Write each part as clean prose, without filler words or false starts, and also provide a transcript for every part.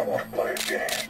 want to play a game.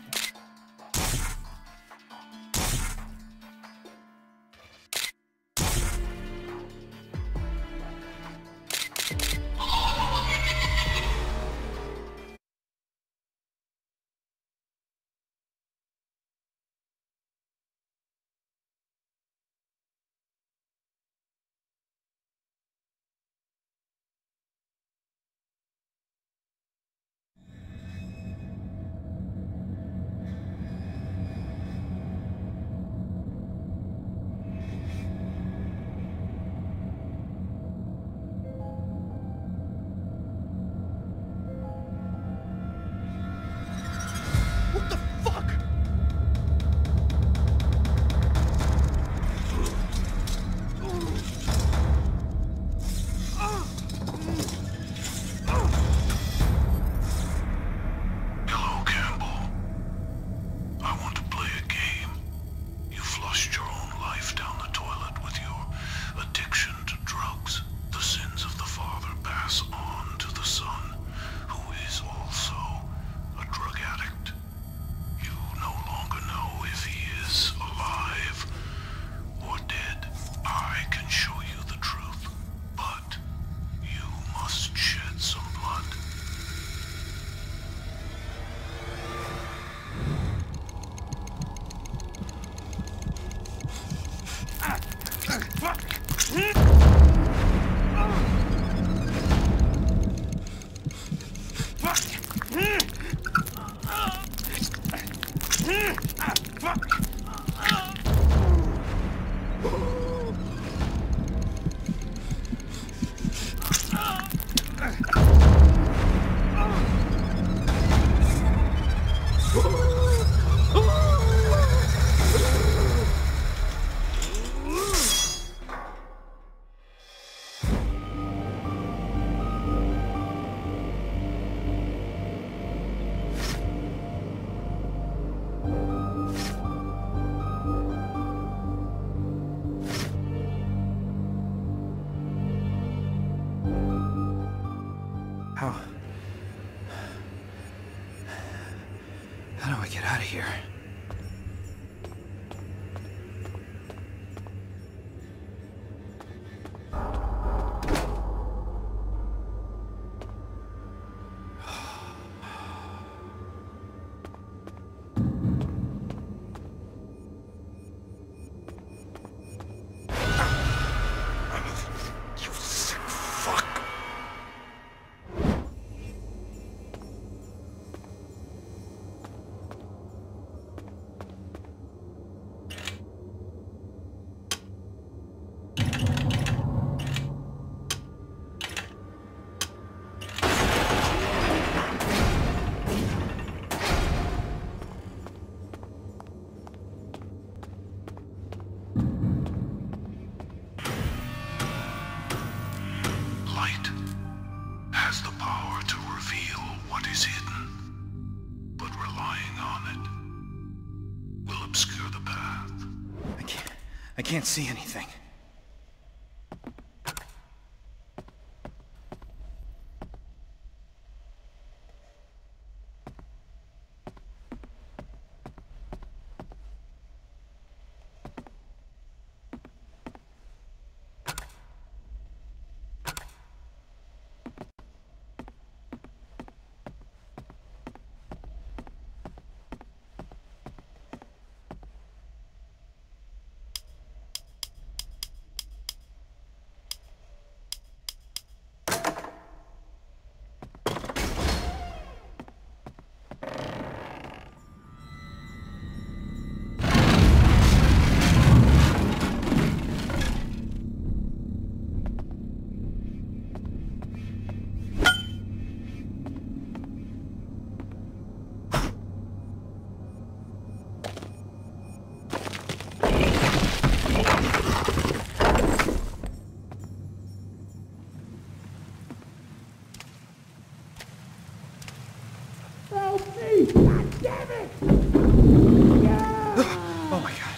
How do I get out of here? I can't see anything. Oh my God.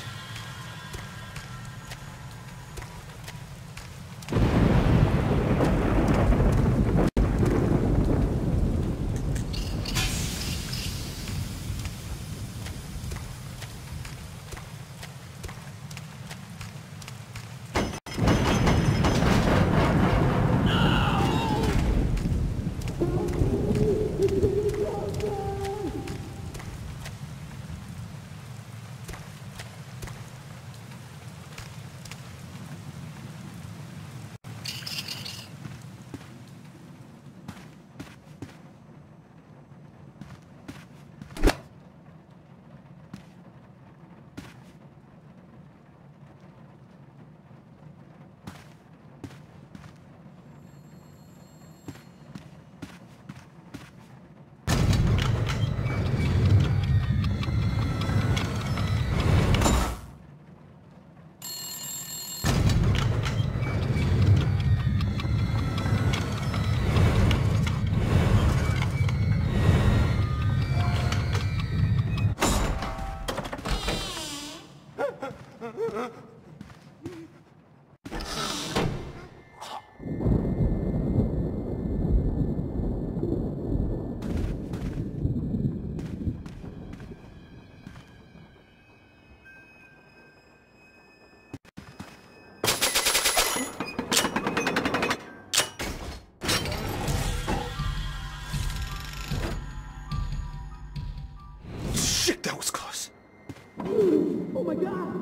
That was close. Oh my god!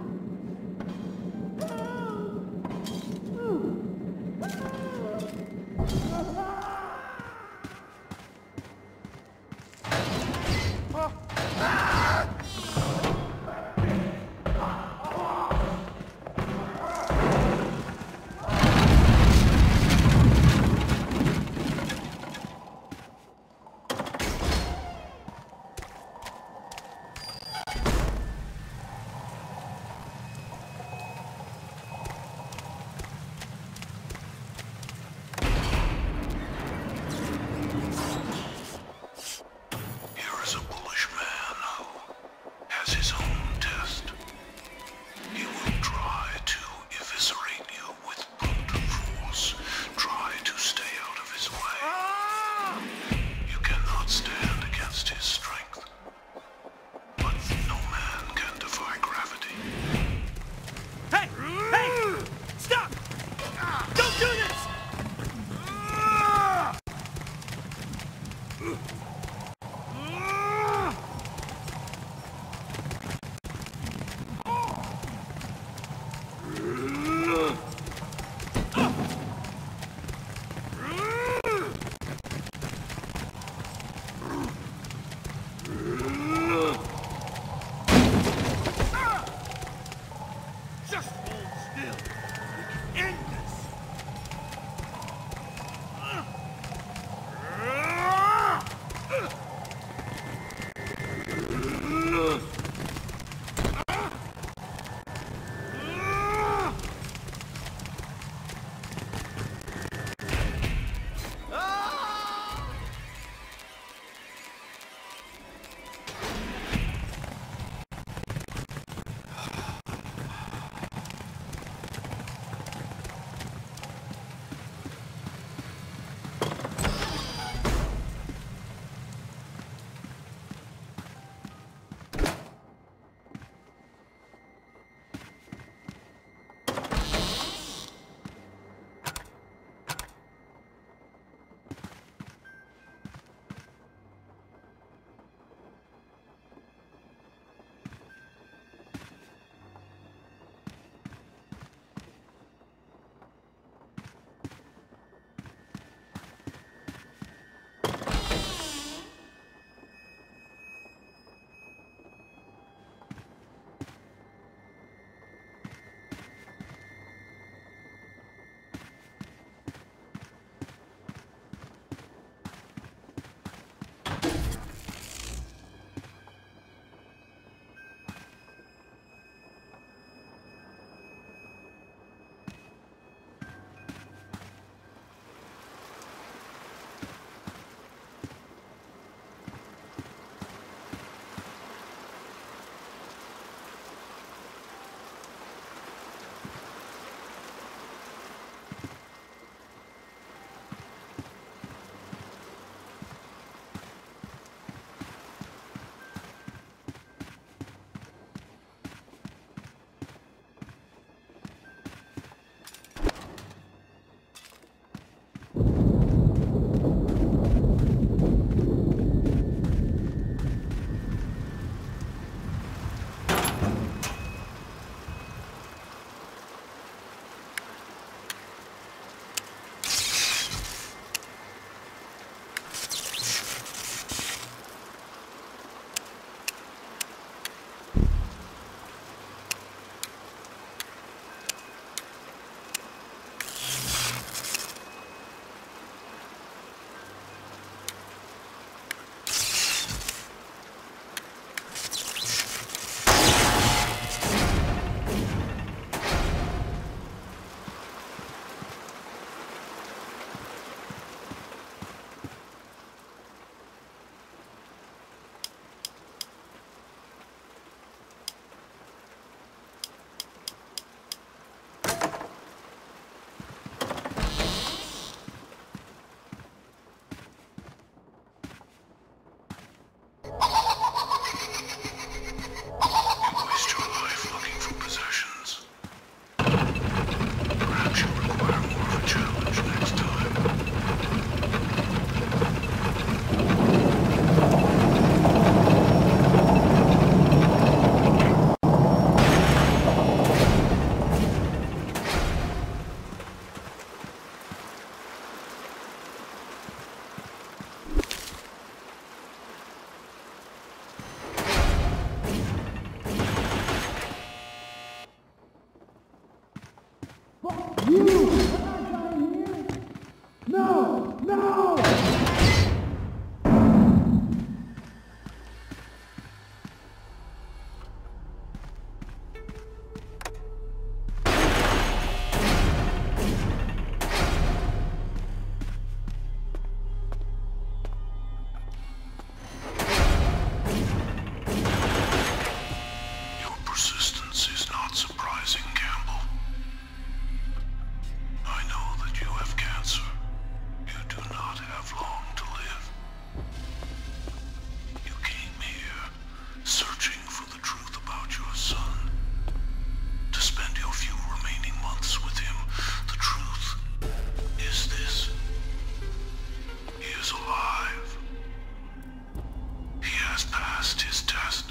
has passed his test.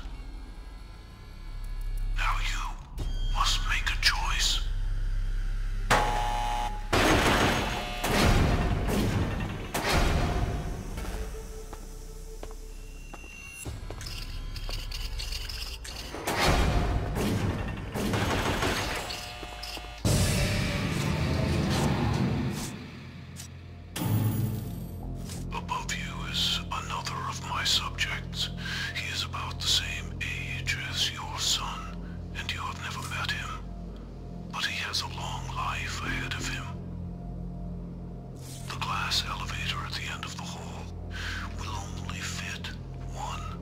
Now you must make a choice. Above you is another of my subjects. He is about the same age as your son, and you have never met him. But he has a long life ahead of him. The glass elevator at the end of the hall will only fit one.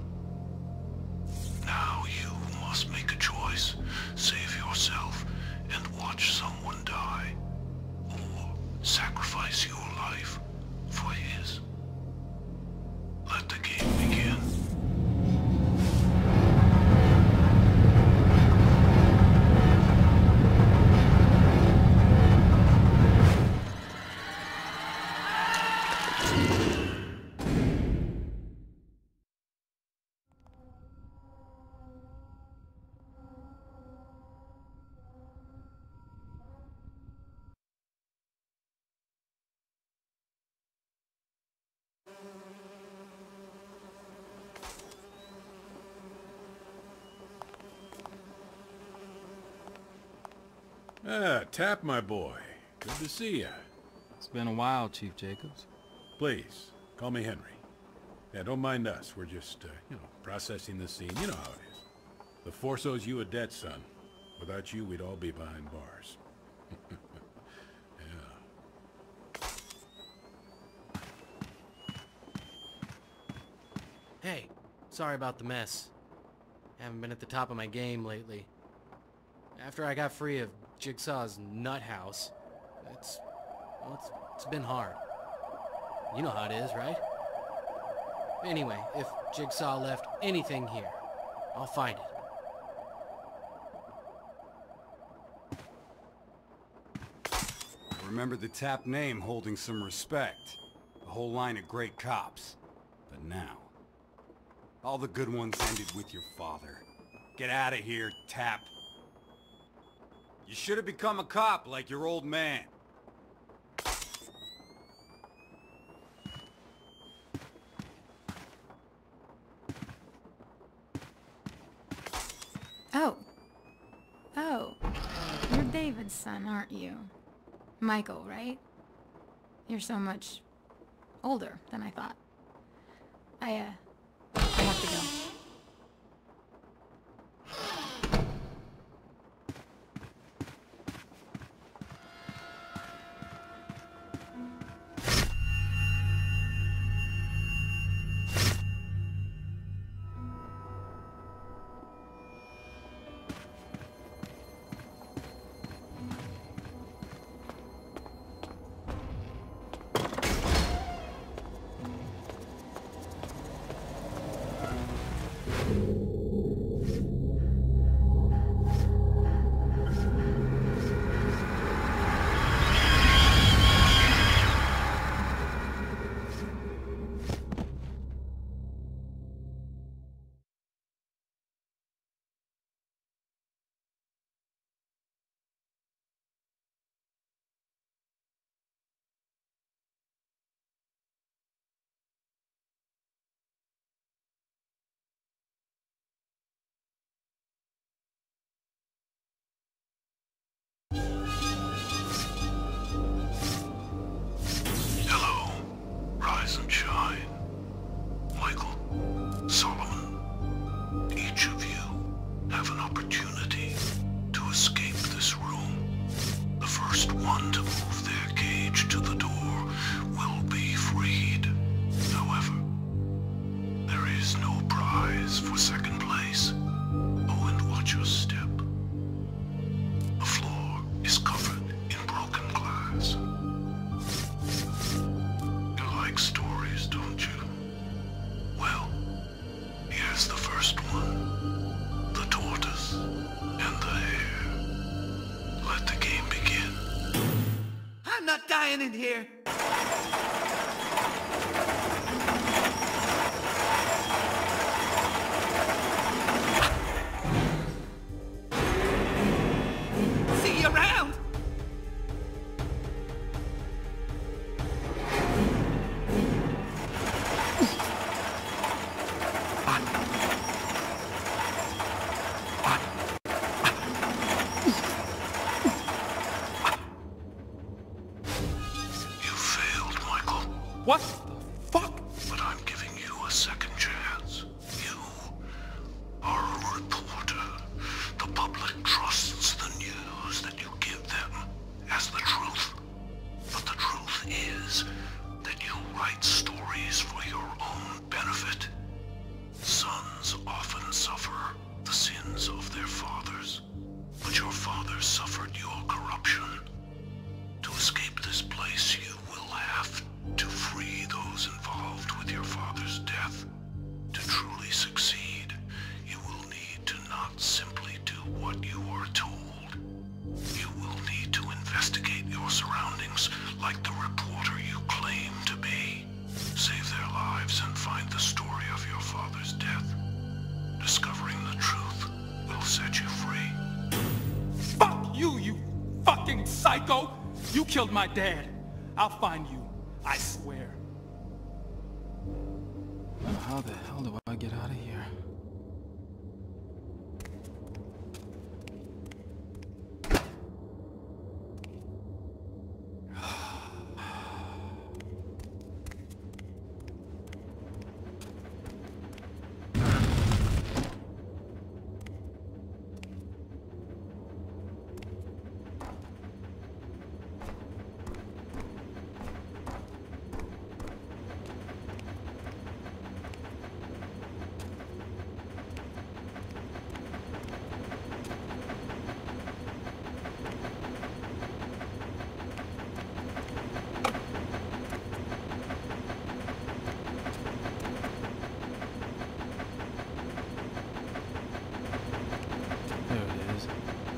Now you must make a choice. Save yourself and watch someone die. Or sacrifice your life for his. Let the game begin. Ah, Tap, my boy. Good to see ya. It's been a while, Chief Jacobs. Please, call me Henry. Yeah, don't mind us. We're just, processing the scene. You know how it is. The Force owes you a debt, son. Without you, we'd all be behind bars. Yeah. Hey, sorry about the mess. Haven't been at the top of my game lately. After I got free of Jigsaw's nut house, it's been hard. You know how it is, right? Anyway, if Jigsaw left anything here, I'll find it. I remember the Tap name holding some respect. A whole line of great cops. But now, all the good ones ended with your father. Get out of here, Tap. You should have become a cop like your old man. Oh, you're David's son, aren't you? Michael, right? You're so much older than I thought. I have to go. Hello, rise and shine. Michael, Solomon, each of you have an opportunity to escape this room. The first one to move their cage to the door will be freed. However, there is no prize for second place. Oh, and watch your step. The floor is covered in broken glass. You like stories, don't you? Well, here's the first one. The tortoise and the hare. Let the game begin. I'm not dying in here. What the fuck? But I'm giving you a second chance. You are a reporter. The public trusts the news that you give them as the truth. But the truth is that you write stories for your own benefit. Sons often suffer the sins of their fathers, but your father suffered your corruption. To escape this place, you will have to free those involved with your father's death. To truly succeed, you will need to not simply do what you are told. You will need to investigate your surroundings like the reporter you claim to be. Save their lives and find the story of your father's death. Discovering the truth will set you free. Fuck you, you fucking psycho! You killed my dad. I'll find you, I swear. How the hell do I get out of here? There it is.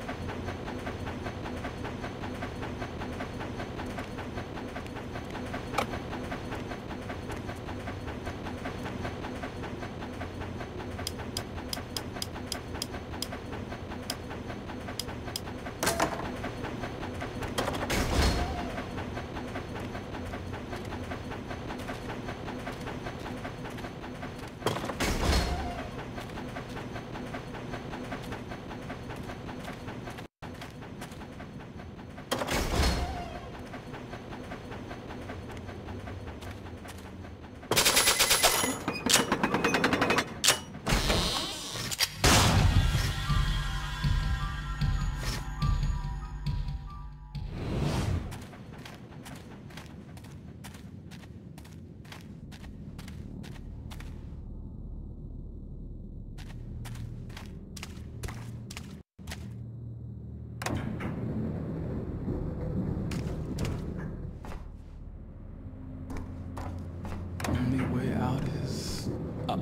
Only way out is up.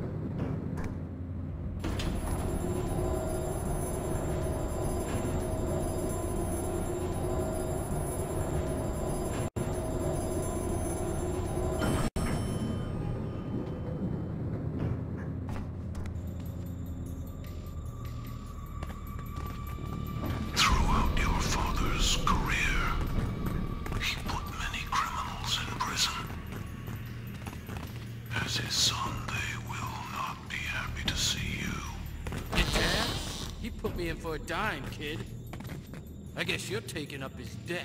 Throughout your father's career, he put many criminals in prison. As his son, they will not be happy to see you. Your dad? He put me in for a dime, kid. I guess you're taking up his debt.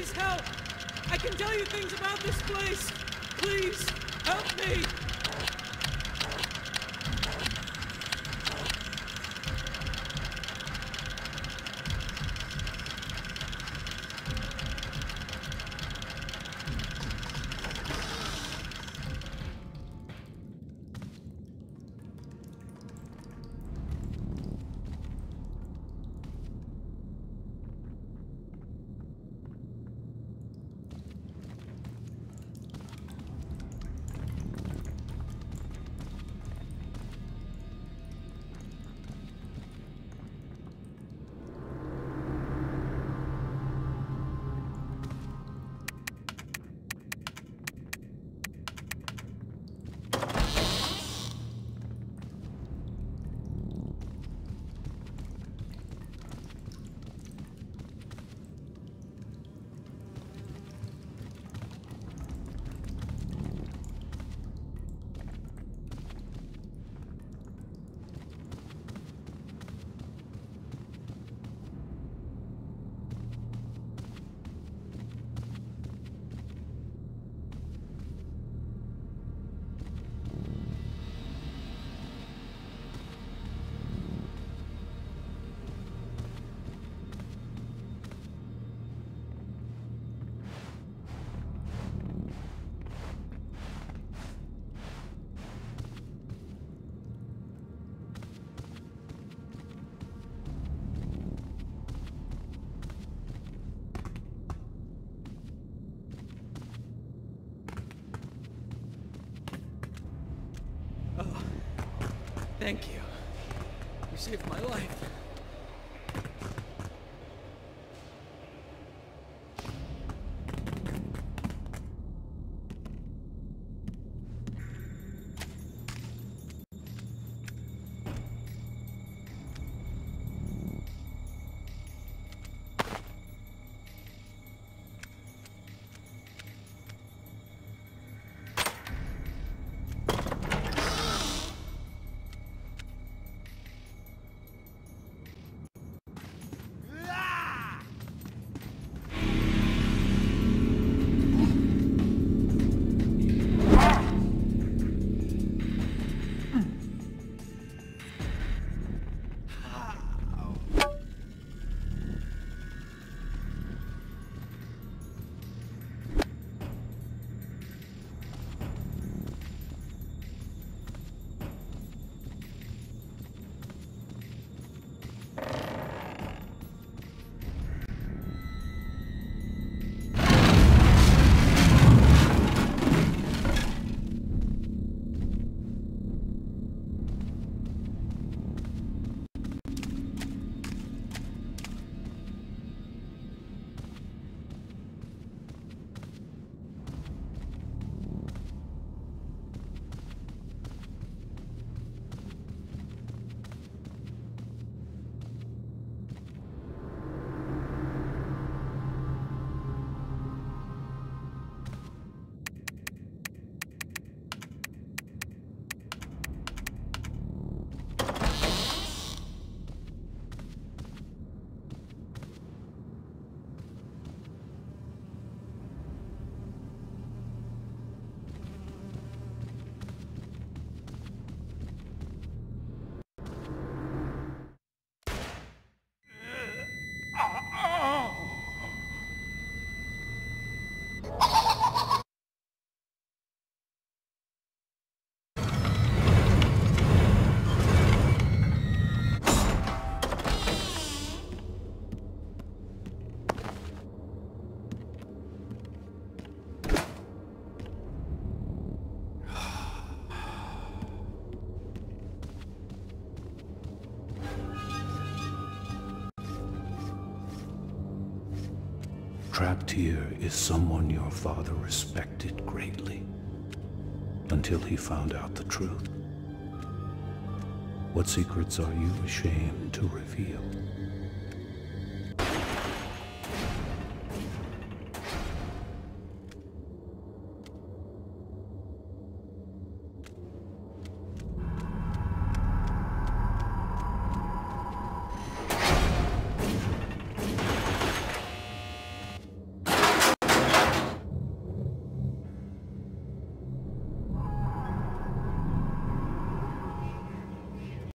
Please help! I can tell you things about this place! Please, help me! Thank you. You saved my life. Trapped here is someone your father respected greatly, until he found out the truth. What secrets are you ashamed to reveal?